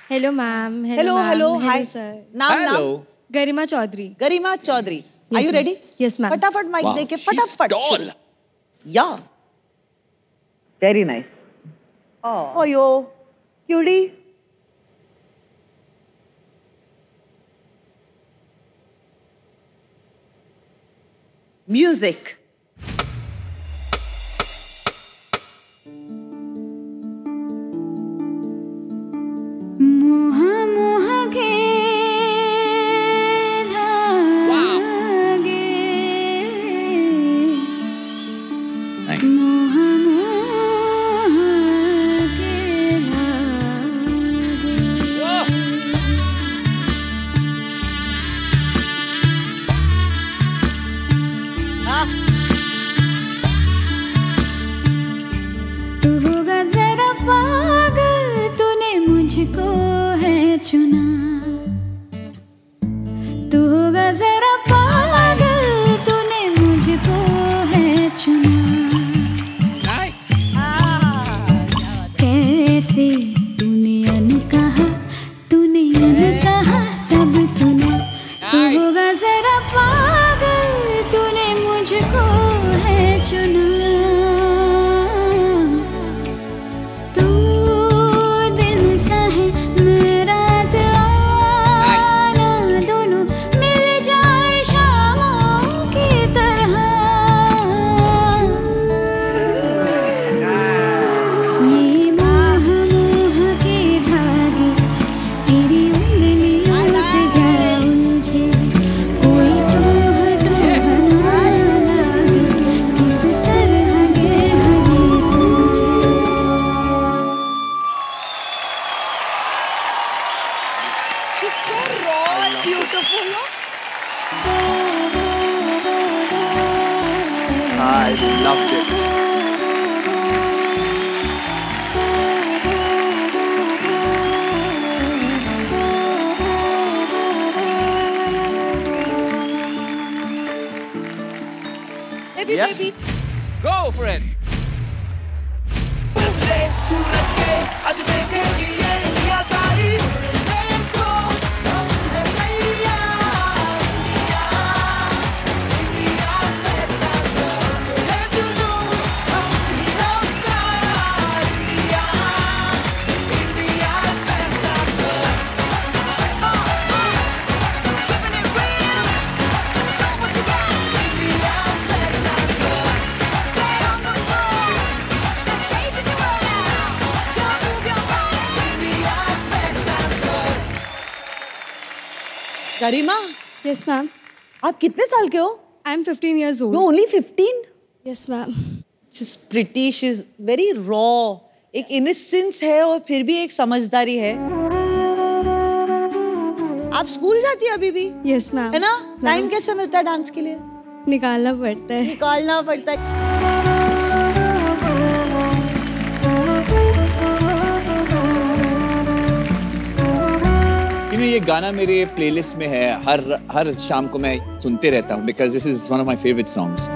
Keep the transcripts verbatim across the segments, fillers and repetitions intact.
Hello, ma'am. Hello, hello. Hi, sir. नाम Hello. नाम गरिमा चौधरी. गरिमा Chaudhary. Are you ready? Yes, ma'am. फटाफट mic दे के फटाफट. Tall. Yeah. Very nice. Oh. For you, cutie. Music. Garima. Yes, ma'am. आप कितने साल के हो? I'm fifteen years old. You're only fifteen? Yes, ma'am. She's pretty. She's very raw. एक innocence है और फिर भी एक समझदारी है. आप स्कूल जाती है अभी भी? Yes, ma'am. है ना? टाइम कैसे मिलता है डांस के लिए? निकालना पड़ता है. निकालना पड़ता है. ये गाना मेरे प्लेलिस्ट में है. हर हर शाम को मैं सुनते रहता हूँ because this is one of my favourite songs.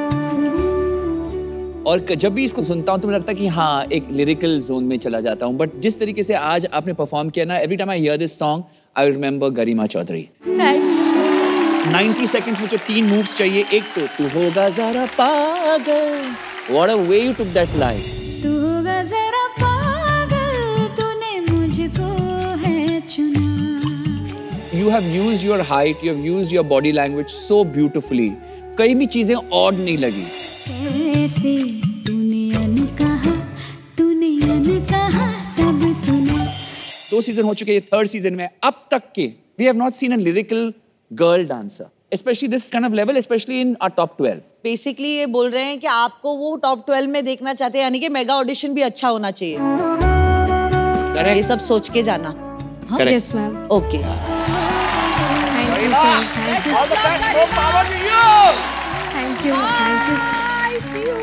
और जब भी इसको सुनता हूँ तो मुझे लगता है कि हाँ एक लिरिकल जोन में चला जाता हूँ. बट जिस तरीके से आज आपने परफॉर्म किया ना, every time I hear this song I remember Garima Chaudhary. Thank you so much. Ninety seconds में जो तीन मूव्स चाहिए, एक तो तू होगा जरा पागल. What a way you took that line. तू होगा जरा पागल, तूने मुझको है चुना. You have used your height, you have used your body language so beautifully. कई भी चीजें odd नहीं लगी. कैसे तूने अनकहा, तूने अनकहा सब सुना. दो सीजन हो चुके हैं, थर्ड सीजन में अब तक के we have not seen a lyrical girl dancer, especially this kind of level, especially in our top twelve. Basically ये बोल रहे हैं कि आपको वो top twelve में देखना चाहते हैं, यानी कि मेगा ऑडिशन भी अच्छा होना चाहिए. Correct. ये सब सोच के जाना. Correct. Yes, ma'am. Okay. Thank you, sir. Thank you. All the best, more power to you. Thank you. Thank you. I see you.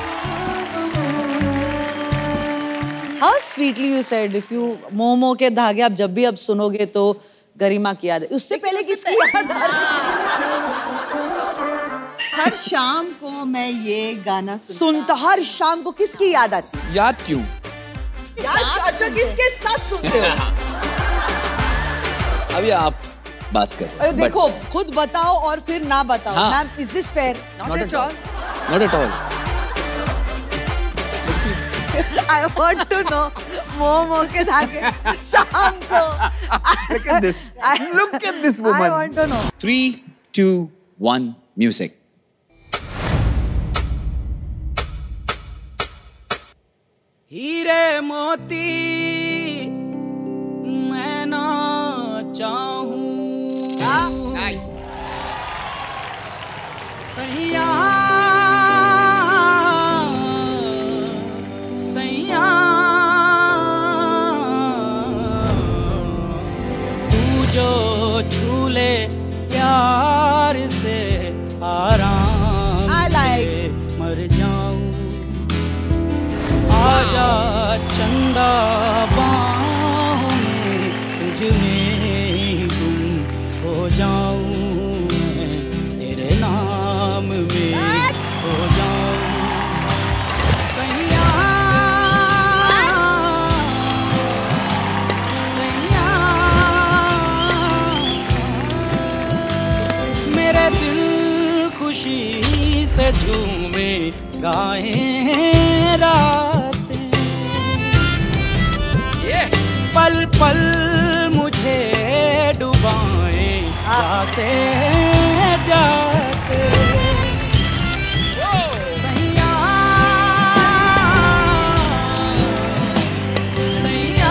How sweetly you said, if you momo के धागे आप जब भी अब सुनोगे तो गरिमा की याद है. उससे पहले किसकी याद आ रही? हर शाम को मैं ये गाना सुनता. सुनता हर शाम को. किसकी याद आती? याद क्यों? याद अच्छा किसके साथ सुनते हो? अभी आप बात करो। अरे देखो, खुद बताओ और फिर ना बताओ। हाँ। Ma'am, is this fair? Not at all. Not at all. I want to know. मोमो के धागे शाम को। Look at this. Look at this woman. I want to know. Three, two, one, music. हीरे मोती मैं ना चाहूं। Nice. सैया सैया तू जो झूले प्यार से आराम I like. से मर जाऊं। आजा चंदा बाहों में तुझ में गुम हो जाऊं मैं, तेरे नाम में हो जाऊं। सैया सैया मेरे दिल खुशी से झूमे गाए रातें, पल पल मुझे डुबाए जाते जाते। सैया सैया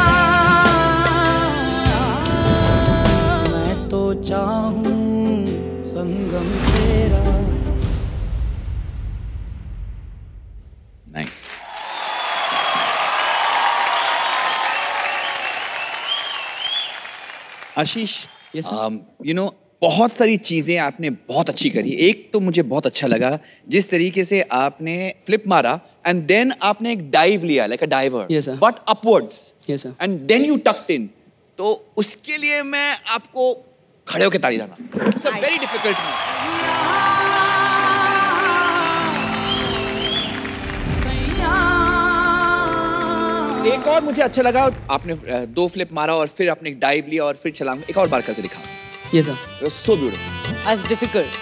मैं तो चाहूं संगम तेरा। Nice. Ashish, Yes, sir. You know बहुत सारी चीजें आपने बहुत अच्छी करी। एक तो मुझे बहुत अच्छा लगा जिस तरीके से आपने फ्लिप मारा एंड देन आपने एक डाइव लिया, like a diver, Yes, sir. But upwards, Yes, sir. And then you tucked in. तो उसके लिए मैं आपको खड़े होकर ताली देना। It's a very difficult move. एक और मुझे अच्छा लगा, आपने अ, दो फ्लिप मारा और फिर आपने एक डाइव लिया और फिर छलांग एक और बार करके दिखा। Yes, sir. It was so beautiful. That's difficult.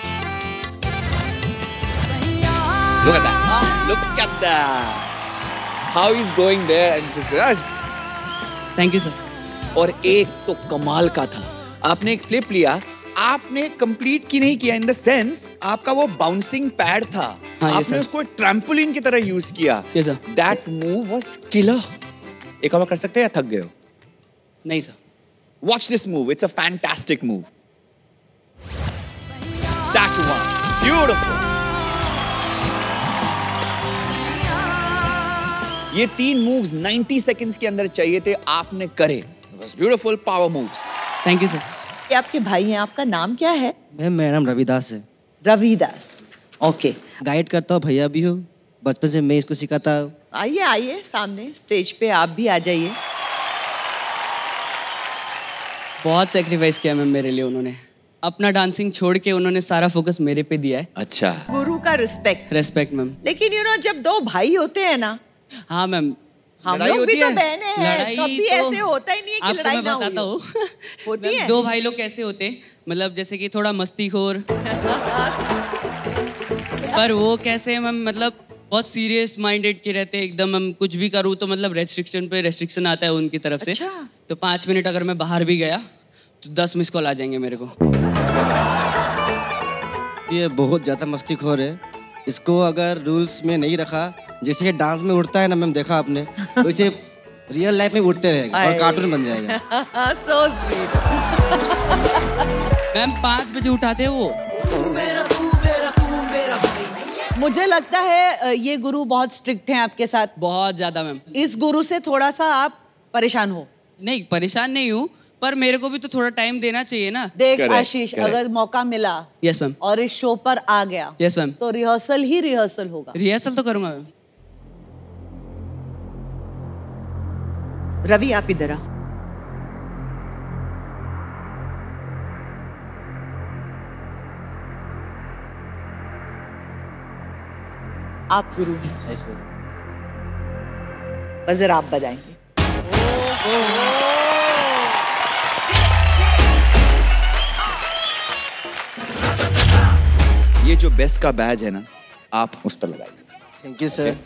Look at that. Look at that. How he's going there and just guys. Thank you, sir. और एक तो कमाल का था, आपने एक फ्लिप लिया, आपने कंप्लीट की नहीं किया इन द सेंस आपका वो बाउंसिंग पैड था, हाँ, yes, आपने sir. उसको ट्रैम्पोलिन की तरह यूज किया। Yes, sir. That move was killer. एक और बार कर सकते हैं या थक गए हो? नहीं sir. Watch this move. It's a fantastic move. That one. Beautiful. ये तीन moves ninety seconds के अंदर चाहिए थे, आपने करे। It was beautiful power moves. Thank you sir. ये आपके भाई हैं, आपका नाम क्या है? मैम मेरा नाम रविदास है। रविदास। ओके, गाइड करता हूँ, भैया भी हो, बचपन से मैं इसको सिखाता हूँ। आइए आइए सामने स्टेज पे आप भी आ जाइए। बहुत सेक्रीफाइस किया मैम मेरे लिए उन्होंने। अपना डांसिंग छोड़ के उन्होंने सारा फोकस मेरे पे दिया है। अच्छा। गुरु का रिस्पेक्ट। Respect ma'am. लेकिन यू नो जब दो भाई होते हैं ना, हाँ मैम। हम लड़ाई लोग भी होती तो है? बहने हैं, लड़ाई कभी तो ऐसे होता ही नहीं है कि आपको लड़ाई मैं ना हुई बताता हो। हूँ। होती मैम, है? दो भाई लोग कैसे होते, मतलब जैसे कि थोड़ा मस्तीखोर पर वो कैसे मैम, मतलब बहुत सीरियस माइंडेड के रहते हैं एकदम। हम कुछ भी करूँ तो मतलब रेस्ट्रिक्शन पे रेस्ट्रिक्शन आता है उनकी तरफ से। अच्छा। तो पाँच मिनट अगर मैं बाहर भी गया तो दस मिस कॉल आ जाएंगे मेरे को। ये बहुत ज़्यादा मस्तीखोर है, इसको अगर रूल्स में नहीं रखा, जैसे डांस में उड़ता है ना मैम, देखा आपने, वैसे रियल लाइफ में उड़ते रहेगा और कार्टून बन जाएगा। So sweet. मैम पाँच बजे उठाते हैं वो। मुझे लगता है ये गुरु बहुत स्ट्रिक्ट हैं आपके साथ। बहुत ज्यादा मैम। इस गुरु से थोड़ा सा आप परेशान हो? नहीं परेशान नहीं हूँ, पर मेरे को भी तो थोड़ा टाइम देना चाहिए ना। देख Correct, आशीष, correct. अगर मौका मिला यस मैम। और इस शो पर आ गया यस मैम। तो रिहर्सल ही रिहर्सल होगा। रिहर्सल तो करूंगा मैम। रवि आप इधर आ। आप गुरु हैं, बजर आप बजाएंगे। ये जो बेस्ट का बैज है ना, आप उस पर लगाइए। Thank you sir.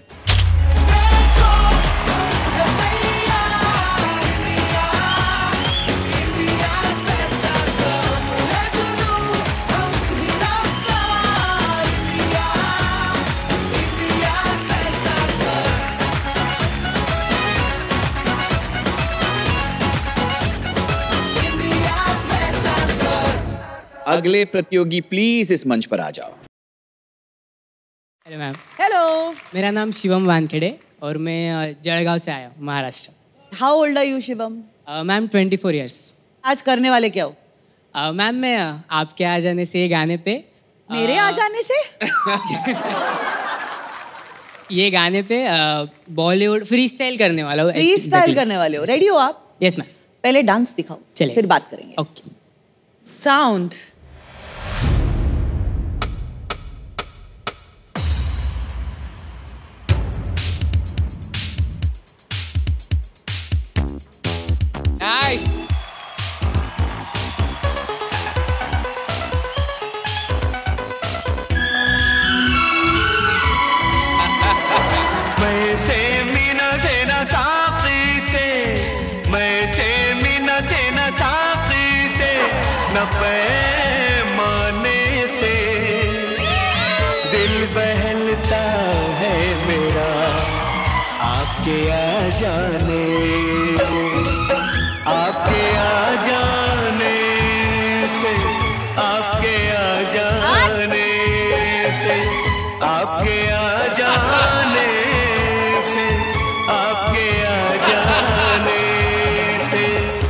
अगले प्रतियोगी प्लीज इस मंच पर आ जाओ। Hello ma'am. हेलो। मेरा नाम शिवम वानखेड़े और मैं जळगांव से आया हूँ, Maharashtra. How old are you Shivam? Ma'am twenty four years. आज करने वाले क्या हो? मैम मैं आपके आ जाने से ये गाने पे मेरे आ जाने से ये गाने पे बॉलीवुड फ्री स्टाइल करने वाला हूँ। फ्री स्टाइल करने वाले हो? रेडी हो आप? Yes ma'am. पहले डांस दिखाओ, चलिए फिर बात करेंगे। ओके। साउंड। नाइस। मैं से मीना से न साकी से, मैं से मीना से न साकी से, न पैमाने से दिल बहलता है मेरा आपके आ जाने से, आपके आ जाने से, आपके आ जाने से, आपके आ जाने से, आपके आ जाने से।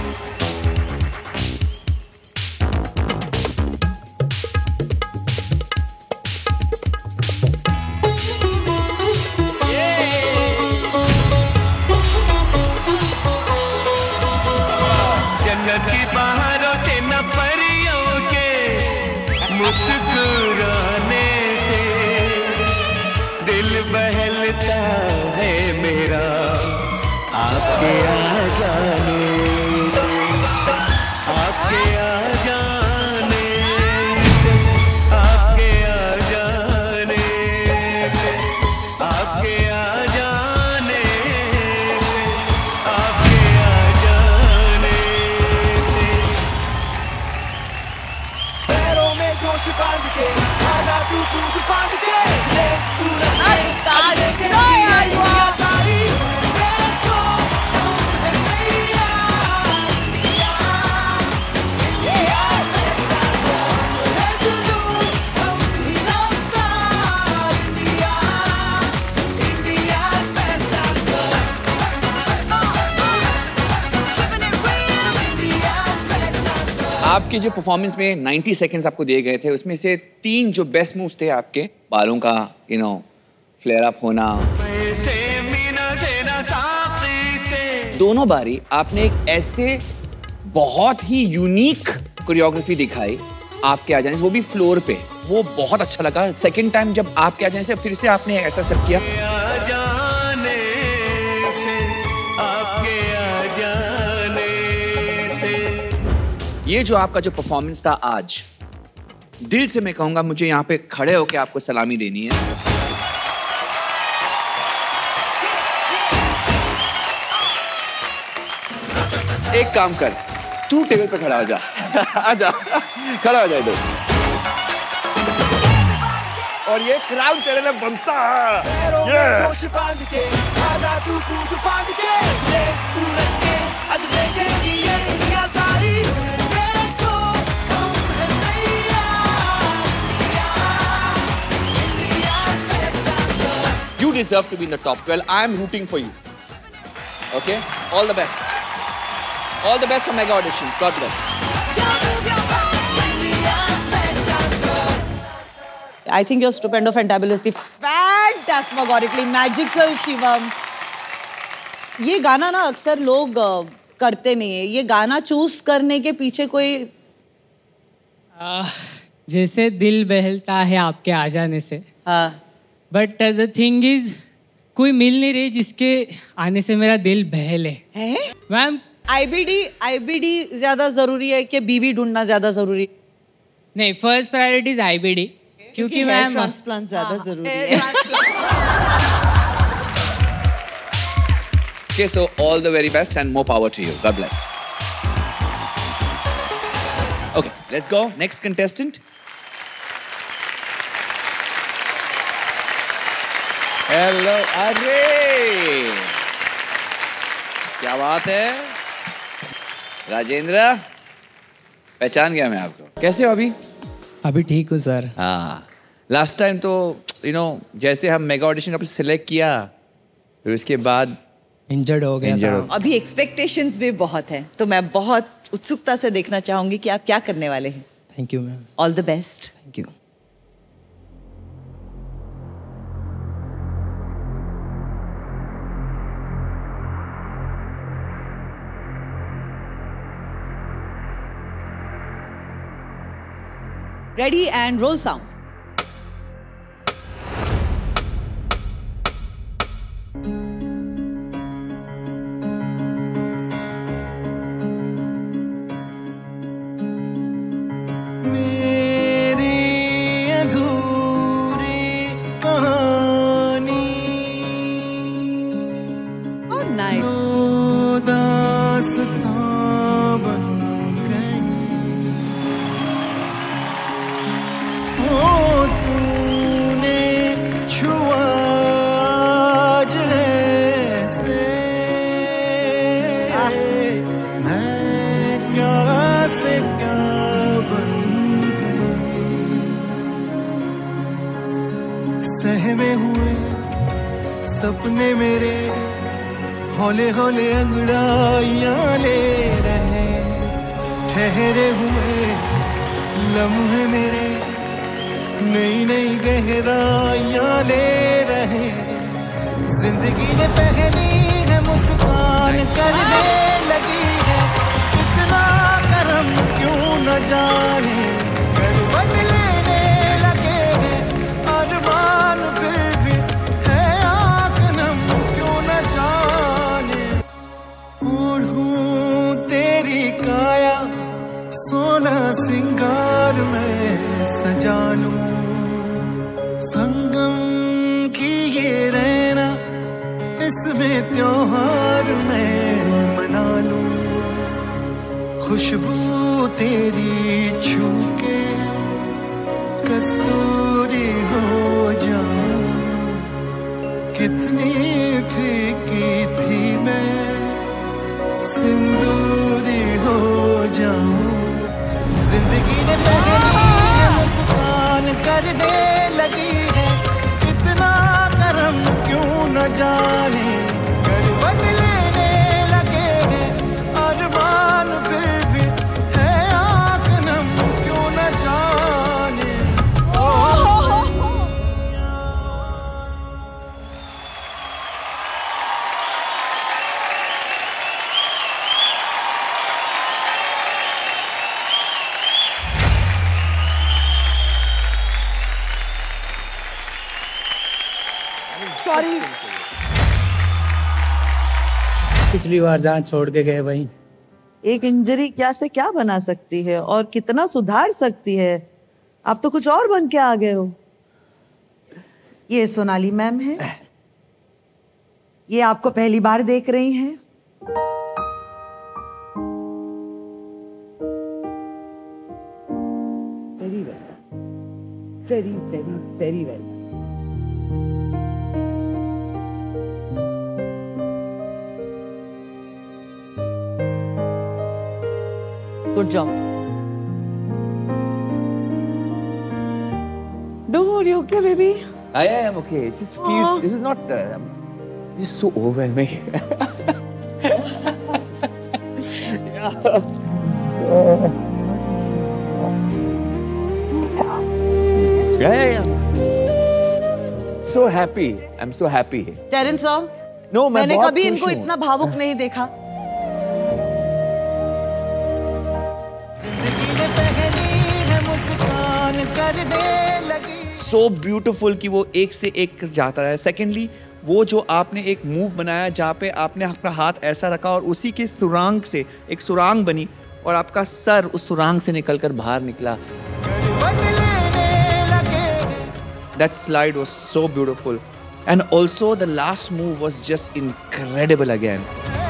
जन्नत की बहारों से न परियों के मुस्कुराने से दिल बहलता है मेरा आपके आ जाने से, आपके आ जाने से, आपके आ जाने से, आपके आ जाने से, आपके आ जाने से। पैरों में जोश बांध के आजा तू कूद फांद के, चले तू रच के आज के दुनिया सारी देखो है मैया इंडिया, इंडिया है जुनू हम ही रफ्तार India, India best dancer, keeping it real India best dancer. आपके जो परफॉर्मेंस में नाइंटी सेकंड्स आपको दिए गए थे, उसमें से तीन जो बेस्ट मूव्स थे आपके, बालों का यू नो फ्लेयर अप होना, दोनों बारी आपने एक ऐसे बहुत ही यूनिक कोरियोग्राफी दिखाई आपके आ जाने से, वो भी फ्लोर पे, वो बहुत अच्छा लगा। सेकंड टाइम जब आपके आ जाने से फिर से आपने ऐसा स्टेप किया, आ जाने से, आपके आ जाने से। ये जो आपका जो परफॉर्मेंस था आज, दिल से मैं कहूंगा मुझे यहाँ पे खड़े होकर आपको सलामी देनी है। एक काम कर, तू टेबल पे खड़ा हो जा। आजा, खड़ा हो जा इधर। और ये क्राउड तेरे लिए बनता है। जोश बांध के आजा तू कूद फांद के, चले तू रच के आज देखेगी ये दुनिया सारी देखो हम है मैया India, India best dancer. You deserve to be in the top twelve. I am rooting for you. Okay? All the best. All the best for mega auditions. God bless. I think you're stupendo fantabulously phantasmagorically magical Shivam. ये गाना ना अक्सर लोग uh, करते नहीं है। ये गाना चूज करने के पीछे कोई आ, जैसे दिल बहलता है आपके आ जाने से, हाँ, बट द थिंग इज कोई मिल नहीं रही जिसके आने से मेरा दिल बहले। है मैम आईबीडी आईबीडी ज्यादा जरूरी है कि बीवी ढूंढना ज्यादा जरूरी? नहीं, फर्स्ट प्रायोरिटी इज आईबीडी, क्योंकि हेयर मैम ट्रांसप्लांट ज्यादा जरूरी है। Okay, so all the very best and more power to you. God bless. Okay, let's go. Next contestant. Hello, अरे क्या बात है राजेंद्र, पहचान गया मैं आपको। कैसे हो अभी? अभी ठीक हूँ सर। हाँ, लास्ट टाइम तो यू नो जैसे हम मेगा ऑडिशन आपसे सिलेक्ट किया फिर उसके बाद इंजर्ड हो गया था। अभी एक्सपेक्टेशंस भी बहुत हैं, तो मैं बहुत उत्सुकता से देखना चाहूंगी कि आप क्या करने वाले हैं। Thank you ma'am. All the best. Thank you. Ready and roll sound. सहमे हुए सपने मेरे हौले हौले अंगड़ाइयां ले रहे, ठहरे हुए लम्हे मेरे नई नई गहराइयां ले रहे। जिंदगी ने पहनी है मुस्कान करने लगी है, कितना करम क्यों न जाने, करवट लेने लगे हैं अरमान फिर भी है आँख नम क्यों न जाने। ओढ़ूं तेरी काया सोना सिंगार में सजा लूं, संगम की ये रहना इसमें त्योहार में मना लूं। खुशबू तेरी छू के कस्तूरी हो जाऊं, कितनी फीकी थी मैं सिंदूरी हो जाऊं। जिंदगी ने पहली मुस्कान करने लगी है, कितना करम क्यों न जाने, करवट लेने लगे हैं अरमान फिर भी है आँख नम क्यों न जाने। सॉरी, पिछली बार जहाँ छोड़ के गए भाई। एक इंजरी क्या से क्या बना सकती है और कितना सुधार सकती है। आप तो कुछ और बन के आ गए हो। ये सोनाली मैम है, ये आपको पहली बार देख रही हैं। Very well, very very very well. Good job. Don't worry, okay, baby? I am okay. It just feels. This is not. Uh, this is so overwhelming. Yeah. Yeah, yeah, yeah. So happy. I'm so happy. Terence sir, No, मैं मैंने बहुत कभी खुश इनको हूँ। इतना भावुक नहीं देखा। So beautiful कि वो एक से एक जाता है। Secondly, वो जो आपने एक मूव बनाया जहाँ पे आपने अपना हाथ ऐसा रखा और उसी के सुरांग से एक सुरांग बनी और आपका सर उस सुरांग से निकलकर बाहर निकला। That slide was so beautiful. And also the last move was just incredible again.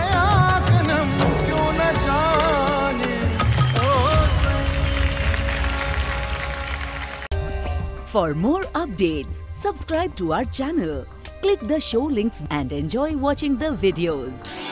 For more updates, subscribe to our channel, click the show links and enjoy watching the videos.